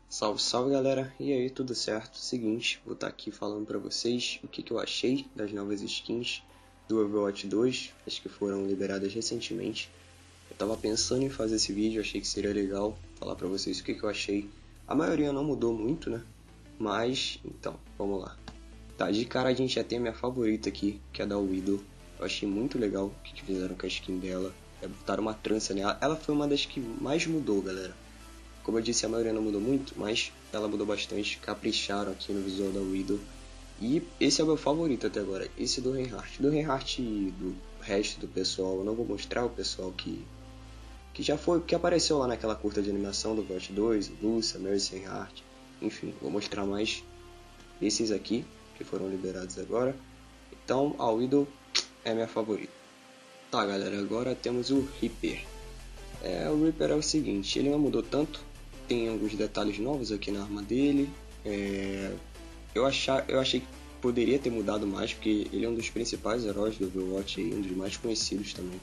Salve, salve galera, e aí, tudo certo? Seguinte, vou estar aqui falando pra vocês o que eu achei das novas skins do Overwatch 2, as que foram liberadas recentemente. Eu tava pensando em fazer esse vídeo, achei que seria legal falar pra vocês o que eu achei. A maioria não mudou muito, né? Mas, então, vamos lá. Tá, de cara a gente já tem a minha favorita aqui, que é a da Widow. Eu achei muito legal o que fizeram com a skin dela. Botaram uma trança nela. Ela foi uma das que mais mudou, galera. Como eu disse, a maioria não mudou muito, mas ela mudou bastante, capricharam aqui no visual da Widow. E esse é o meu favorito até agora, esse do Reinhardt. Do Reinhardt e do resto do pessoal, eu não vou mostrar o pessoal que já foi, que apareceu lá naquela curta de animação do Overwatch 2, Lúcia, Mercy, Reinhardt. Enfim, vou mostrar mais esses aqui, que foram liberados agora. Então, a Widow é minha favorita. Tá, galera, agora temos o Reaper. O Reaper é o seguinte, ele não mudou tanto. Tem alguns detalhes novos aqui na arma dele. Eu achei que poderia ter mudado mais, porque ele é um dos principais heróis do Overwatch e um dos mais conhecidos também.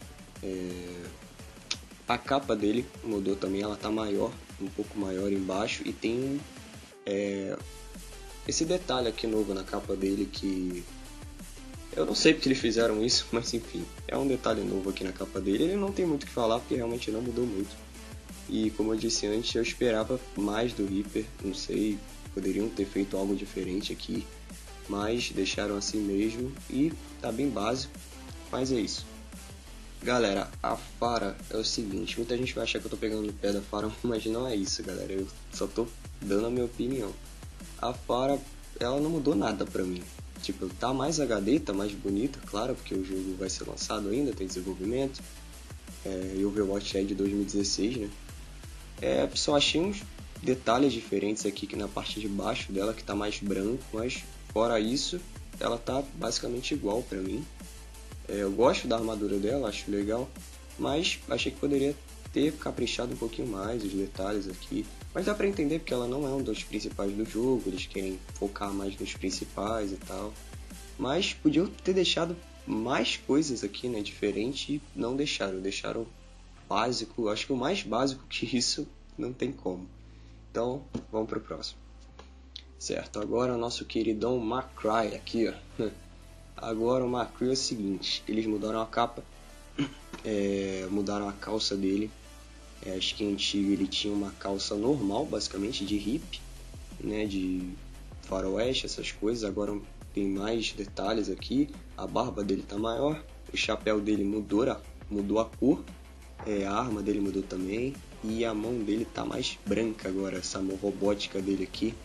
A capa dele mudou também, ela tá maior, um pouco maior embaixo, e tem esse detalhe aqui novo na capa dele que eu não sei porque eles fizeram isso, mas enfim, é um detalhe novo aqui na capa dele. Ele não tem muito o que falar porque realmente não mudou muito. E como eu disse antes, eu esperava mais do Reaper, não sei, poderiam ter feito algo diferente aqui, mas deixaram assim mesmo e tá bem básico, mas é isso. Galera, a Pharah é o seguinte, muita gente vai achar que eu tô pegando no pé da Pharah, mas não é isso, galera, eu só tô dando a minha opinião. A Pharah, ela não mudou nada pra mim. Tipo, tá mais HD, tá mais bonita, claro, porque o jogo vai ser lançado ainda, tem desenvolvimento. E o Overwatch é de 2016, né? Só achei uns detalhes diferentes aqui que na parte de baixo dela, que tá mais branco, mas fora isso, ela tá basicamente igual pra mim. Eu gosto da armadura dela, acho legal, mas achei que poderia ter caprichado um pouquinho mais os detalhes aqui. Mas dá pra entender porque ela não é um dos principais do jogo, eles querem focar mais nos principais e tal. Mas podiam ter deixado mais coisas aqui, né, diferente, e não deixaram básico. Acho que o mais básico que isso não tem como. Então, vamos pro próximo. Certo, agora o nosso queridão McCree aqui, ó. Agora o McCree é o seguinte, eles mudaram a capa, mudaram a calça dele. Acho que antigo ele tinha uma calça normal, basicamente, de hippie, né, de faroeste, essas coisas. Agora tem mais detalhes aqui. A barba dele tá maior, o chapéu dele mudou a cor, a arma dele mudou também, e a mão dele tá mais branca agora, essa mão robótica dele aqui.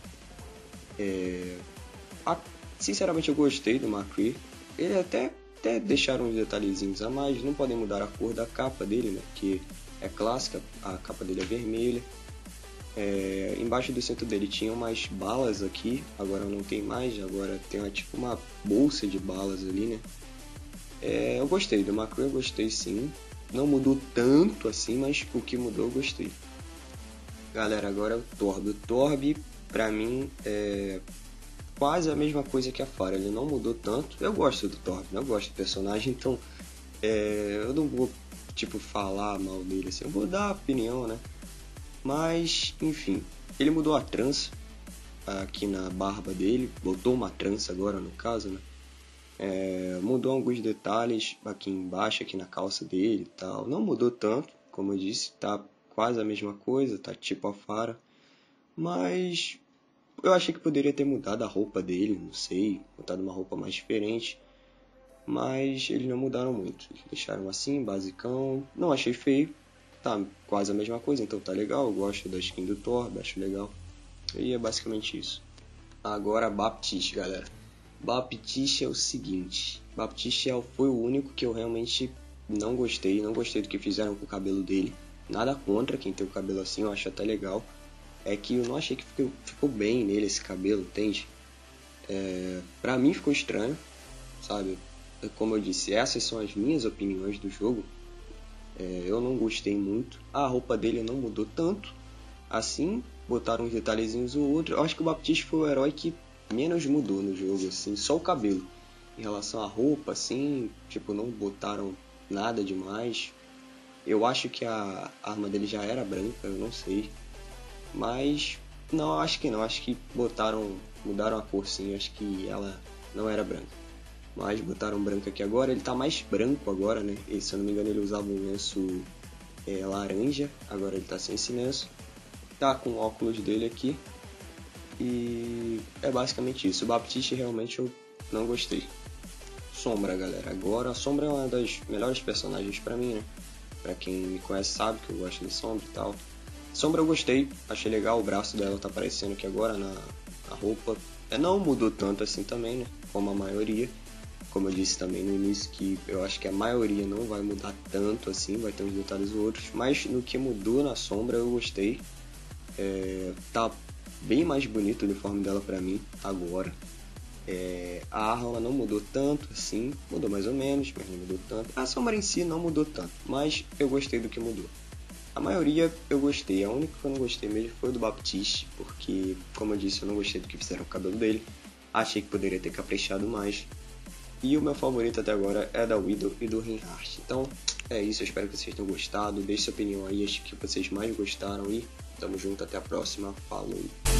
Sinceramente eu gostei do McCree. Ele até deixaram uns detalhezinhos a mais, não podem mudar a cor da capa dele, né, que é clássica, a capa dele é vermelha. Embaixo do cinto dele tinha umas balas aqui, agora não tem mais, agora tem tipo uma bolsa de balas ali, né. Eu gostei do McCree, eu gostei sim. Não mudou tanto assim, mas o que mudou eu gostei. Galera, agora é o Torb. O Torb, pra mim, é quase a mesma coisa que a Pharah. Ele não mudou tanto. Eu gosto do Torb, né? Eu gosto do personagem, então eu não vou falar mal dele assim. Eu vou dar opinião, né? Mas, enfim, ele mudou a trança aqui na barba dele. Botou uma trança agora, no caso, né? Mudou alguns detalhes aqui embaixo, aqui na calça dele e tal. Não mudou tanto, como eu disse, tá quase a mesma coisa, tá tipo a Pharah. Mas eu achei que poderia ter mudado a roupa dele, não sei, botado uma roupa mais diferente. Mas eles não mudaram muito, eles deixaram assim, basicão. Não achei feio, tá quase a mesma coisa, então tá legal. Eu gosto da skin do Thor, acho legal. E é basicamente isso. Agora Baptiste, galera. Baptiste é o seguinte, Baptiste foi o único que eu realmente não gostei do que fizeram com o cabelo dele. Nada contra quem tem o cabelo assim, eu acho até legal. É que eu não achei que ficou bem nele esse cabelo, entende? Pra mim ficou estranho, sabe? Como eu disse, essas são as minhas opiniões do jogo. Eu não gostei muito. A roupa dele não mudou tanto. Assim, botaram uns detalhezinhos ou outro. Eu acho que o Baptiste foi o herói que menos mudou no jogo, assim, só o cabelo. Em relação à roupa, assim, não botaram nada demais. Eu acho que a arma dele já era branca, eu não sei. Mas Não, acho que não. Acho que mudaram a cor sim. Acho que ela não era branca. Mas botaram branco aqui agora. Ele tá mais branco agora, né? E, se eu não me engano, ele usava um lenço laranja. Agora ele tá sem esse lenço. Tá com o óculos dele aqui. E é basicamente isso. O Baptiste realmente eu não gostei. Sombra, galera. Agora a Sombra é uma das melhores personagens pra mim, né? Pra quem me conhece sabe que eu gosto de Sombra e tal. Sombra eu gostei, achei legal, o braço dela tá aparecendo aqui agora na roupa. Não mudou tanto assim também, né? Como a maioria. Como eu disse também no início, que eu acho que a maioria não vai mudar tanto assim, vai ter uns detalhes ou outros. Mas no que mudou na Sombra eu gostei. Tá bem mais bonito o uniforme dela pra mim agora. A arma não mudou tanto assim, mudou mais ou menos, mas não mudou tanto. A Sombra em si não mudou tanto, mas eu gostei do que mudou. A maioria eu gostei, a única que eu não gostei mesmo foi o do Baptiste, porque, como eu disse, eu não gostei do que fizeram com o cabelo dele. Achei que poderia ter caprichado mais. E o meu favorito até agora é da Widow e do Reinhardt. Então, é isso, eu espero que vocês tenham gostado. Deixe sua opinião aí, acho que vocês mais gostaram e tamo junto, até a próxima. Falou!